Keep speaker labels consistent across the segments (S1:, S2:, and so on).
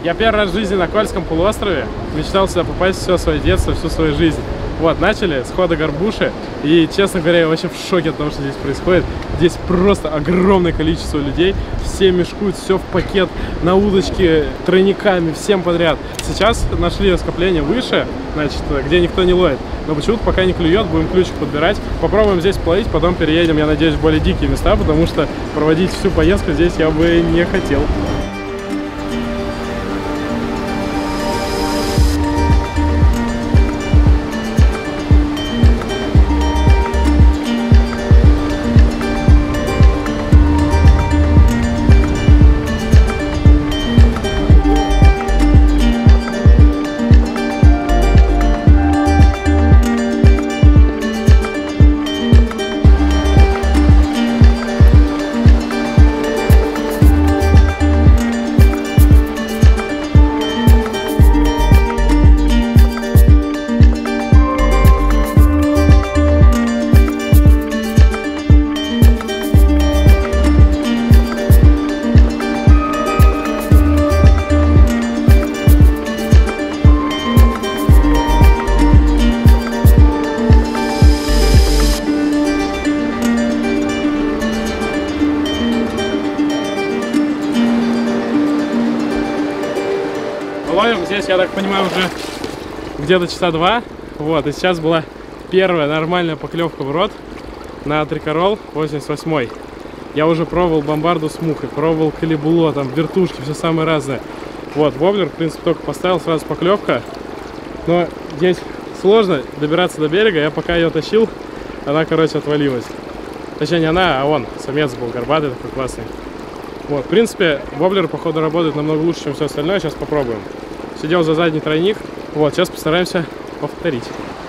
S1: Я первый раз в жизни на Кольском полуострове. Мечтал сюда попасть все свое детство, всю свою жизнь. Вот, начали с хода горбуши. И, честно говоря, я вообще в шоке от того, что здесь происходит. Здесь просто огромное количество людей. Все мешкуют, все в пакет, на удочке, тройниками, всем подряд. Сейчас нашли скопление выше, значит, где никто не ловит. Но почему-то пока не клюет, будем ключик подбирать. Попробуем здесь плавить, потом переедем, я надеюсь, в более дикие места, потому что проводить всю поездку здесь я бы не хотел. Ловим здесь, я так понимаю, уже где-то часа 2. Вот, и сейчас была первая нормальная поклевка в рот на трикорол 88. Я уже пробовал бомбарду с мухой, пробовал калибуло, там вертушки, все самое разное. Вот, воблер, в принципе, только поставил, сразу поклевка. Но здесь сложно добираться до берега, я пока ее тащил, она, короче, отвалилась. Точнее, не она, а он, самец был горбатый, такой классный. Вот, в принципе, воблер, походу, работает намного лучше, чем все остальное. Сейчас попробуем. Сидел за задний тройник. Вот, сейчас постараемся повторить.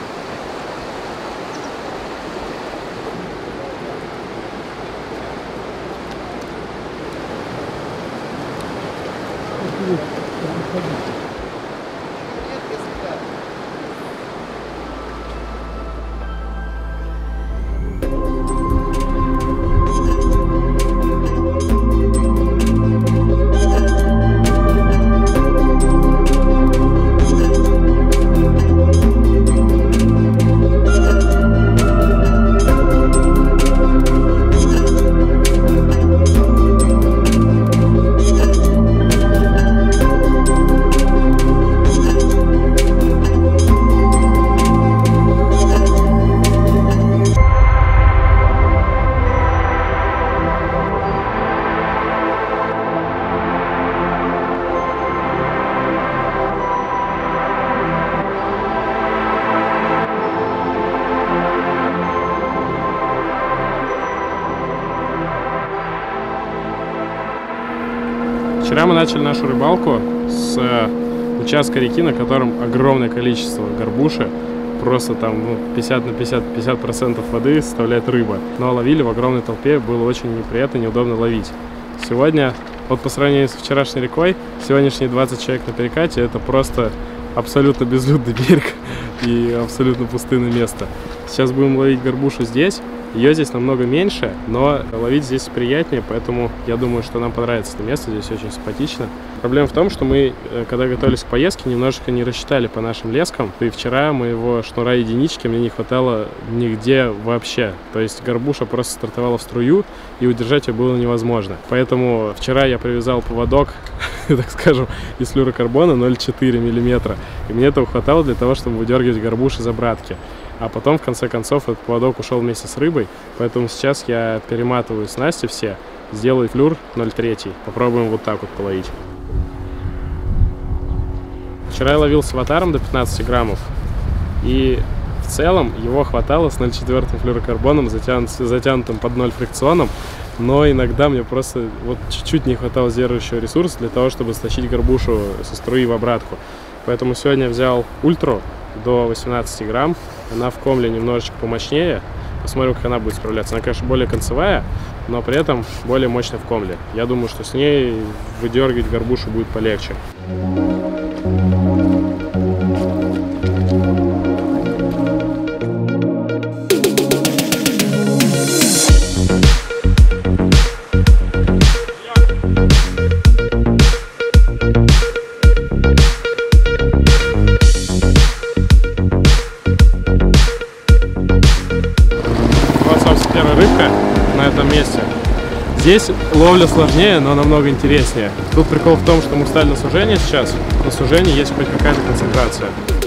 S1: Вчера мы начали нашу рыбалку с участка реки, на котором огромное количество горбуши. Просто там 50 на 50% воды составляет рыба. Но ловили в огромной толпе, было очень неприятно, неудобно ловить. Сегодня, вот по сравнению с вчерашней рекой, сегодняшние 20 человек на перекате — это просто абсолютно безлюдный берег и абсолютно пустынное место. Сейчас будем ловить горбушу здесь. Ее здесь намного меньше, но ловить здесь приятнее, поэтому я думаю, что нам понравится это место, здесь очень симпатично. Проблема в том, что мы, когда готовились к поездке, немножечко не рассчитали по нашим лескам. И вчера моего шнура единички мне не хватало нигде вообще. То есть горбуша просто стартовала в струю, и удержать ее было невозможно. Поэтому вчера я привязал поводок, так скажем, из флюрокарбона 0,4 мм. И мне этого хватало для того, чтобы выдергивать горбуши за братки. А потом, в конце концов, этот поводок ушел вместе с рыбой. Поэтому сейчас я перематываю снасти все, сделаю флюр 0,3. Попробуем вот так вот половить. Вчера я ловил с аватаром до 15 граммов. И в целом его хватало с 0,4 флюрокарбоном, затянутым под 0 фрикционом. Но иногда мне просто вот чуть-чуть не хватало сдерживающего ресурса для того, чтобы стащить горбушу со струи в обратку. Поэтому сегодня я взял ультру до 18 грамм. Она в комле немножечко помощнее. Посмотрим, как она будет справляться. Она, конечно, более концевая, но при этом более мощная в комле. Я думаю, что с ней выдергивать горбушу будет полегче. первая рыбка на этом месте. Здесь ловля сложнее, но намного интереснее. Тут прикол в том, что мы встали на сужение сейчас. На сужении есть хоть какая-то концентрация.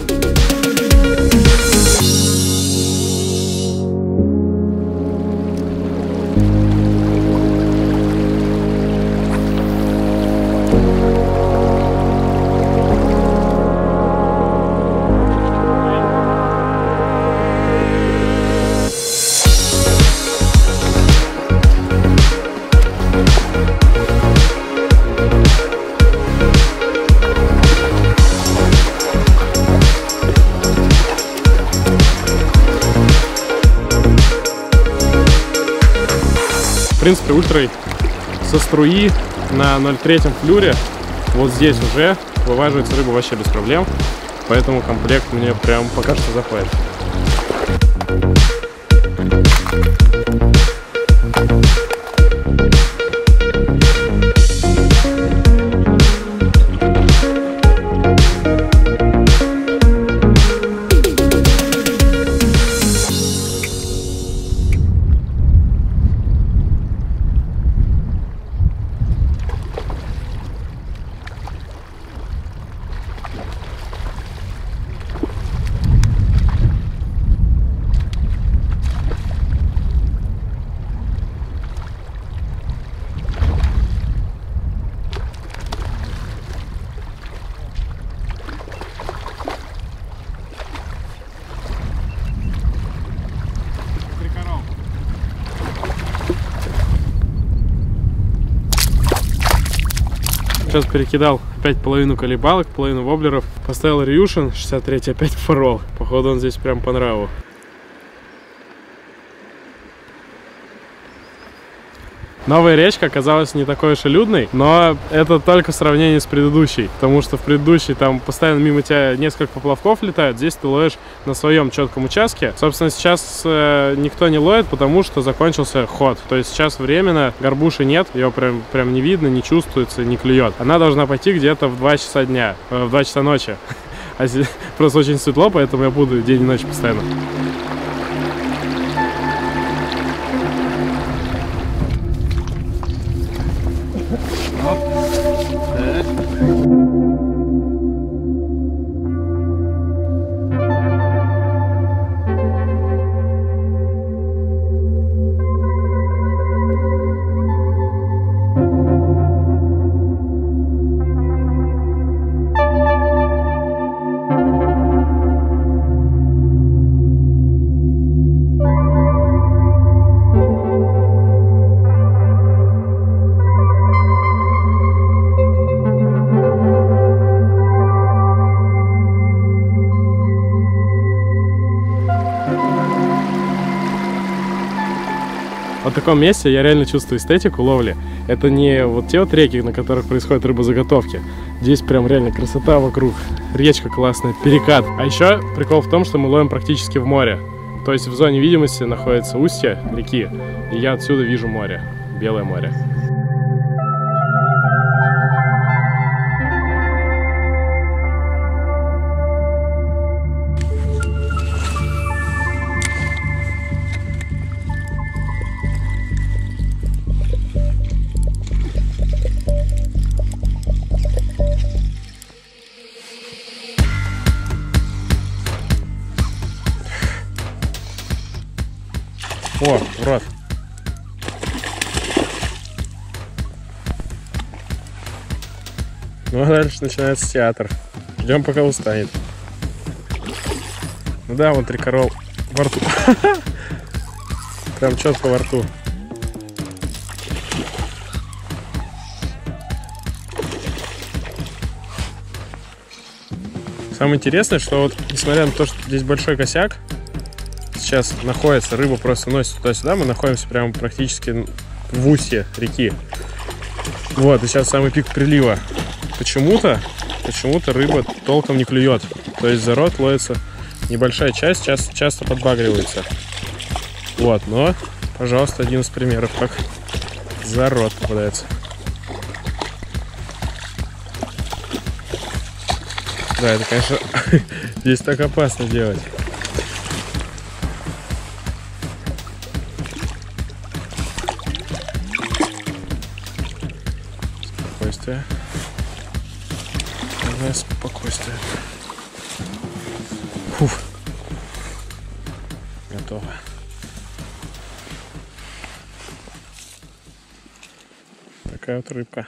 S1: В принципе, ультрой со струи на 0,3 флюре вот здесь уже вываживается рыба вообще без проблем, поэтому комплект мне прям пока что заходит. Сейчас перекидал опять половину колебалок, половину воблеров. Поставил Рюшин 63, опять форол. Походу он здесь прям по нраву. Новая речка оказалась не такой уж и людной, но это только в сравнении с предыдущей. Потому что в предыдущей там постоянно мимо тебя несколько поплавков летают, здесь ты ловишь на своем четком участке. Собственно, сейчас никто не ловит, потому что закончился ход. То есть сейчас временно горбуши нет, ее прям не видно, не чувствуется, не клюет. Она должна пойти где-то в 2 часа дня, в 2 часа ночи. А здесь просто очень светло, поэтому я буду день и ночь постоянно. В таком месте я реально чувствую эстетику ловли. Это не вот те вот реки, на которых происходят рыбозаготовки. Здесь прям реально красота вокруг. Речка классная, перекат. А еще прикол в том, что мы ловим практически в море. То есть в зоне видимости находится устье реки, и я отсюда вижу море, Белое море. О, в рот. Ну а дальше начинается театр. Ждем, пока устанет. Ну да, вон трикорол во рту. Прям четко во рту. Самое интересное, что вот несмотря на то, что здесь большой косяк, сейчас находится, рыба просто носит туда-сюда, мы находимся прямо практически в устье реки. Вот, и сейчас самый пик прилива. Почему-то рыба толком не клюет. То есть за рот ловится небольшая часть, часто подбагривается. Вот, но, пожалуйста, один из примеров, как за рот попадается. Да, это, конечно, здесь так опасно делать. спокойствие. Полное спокойствие. Фух. Готово. Такая вот рыбка.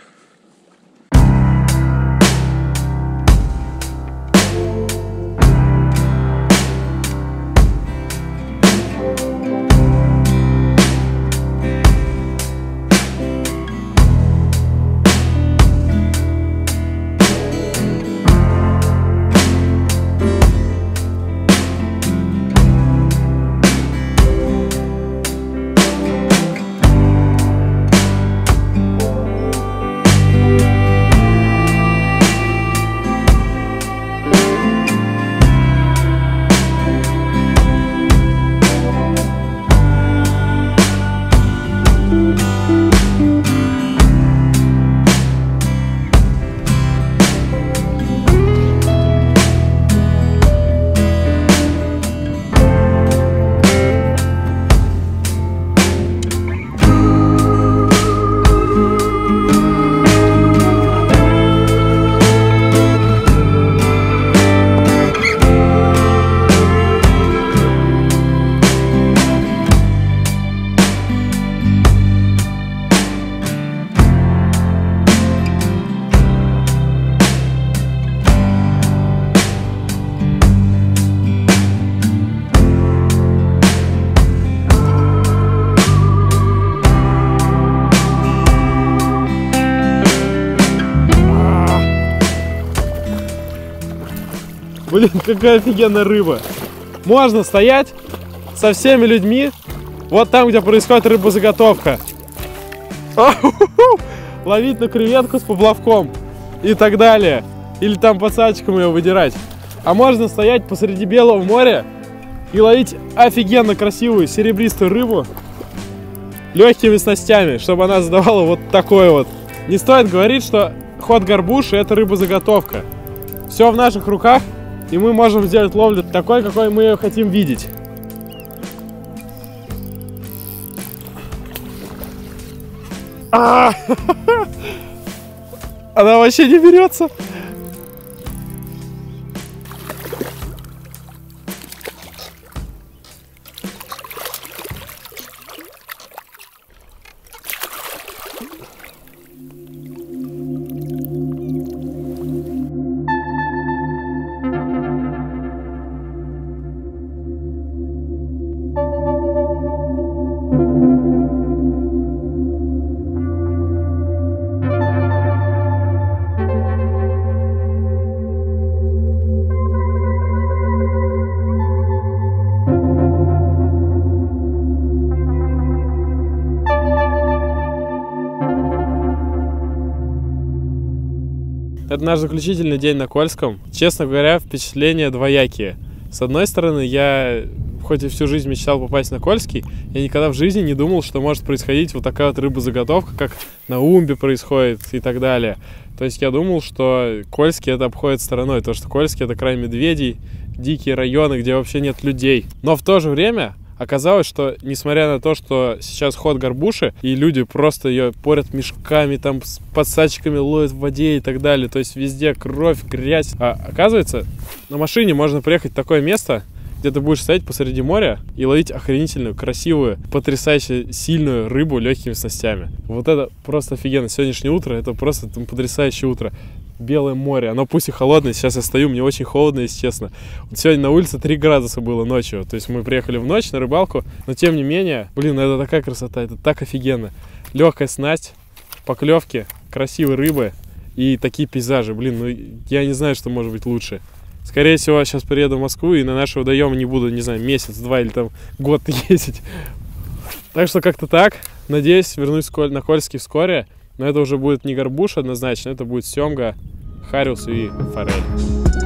S1: Блин, какая офигенная рыба. Можно стоять со всеми людьми вот там, где происходит рыбозаготовка. Ловить на креветку с поплавком и так далее. Или там пацанчиком ее выдирать. А можно стоять посреди Белого моря и ловить офигенно красивую серебристую рыбу легкими снастями, чтобы она задавала вот такой вот. Не стоит говорить, что ход горбуши — это рыбозаготовка. Все в наших руках, и мы можем сделать ловлю такой, какой мы ее хотим видеть. Она вообще не берется. Это наш заключительный день на Кольском. Честно говоря, впечатления двоякие. С одной стороны, я хоть и всю жизнь мечтал попасть на Кольский, я никогда в жизни не думал, что может происходить вот такая вот рыбозаготовка, как на Умбе происходит и так далее. То есть я думал, что Кольский это обходит стороной, то что Кольский это край медведей, дикие районы, где вообще нет людей. Но в то же время оказалось, что несмотря на то, что сейчас ход горбуши, и люди просто ее порят мешками, там с подсачками ловят в воде и так далее, то есть везде кровь, грязь. А оказывается, на машине можно приехать в такое место, где ты будешь стоять посреди моря и ловить охренительную, красивую, потрясающе сильную рыбу легкими снастями. Вот это просто офигенно. Сегодняшнее утро, это просто потрясающее утро. Белое море, оно пусть и холодное, сейчас я стою, мне очень холодно, если честно. Вот сегодня на улице 3 градуса было ночью, то есть мы приехали в ночь на рыбалку, но тем не менее, блин, это такая красота, это так офигенно. Легкая снасть, поклевки, красивые рыбы и такие пейзажи, блин, ну я не знаю, что может быть лучше. Скорее всего, сейчас приеду в Москву и на наши водоемы не буду, не знаю, месяц, 2 или там год ездить. Так что как-то так, надеюсь, вернусь на Кольский вскоре. Но это уже будет не горбуша однозначно, это будет семга, хариус и форель.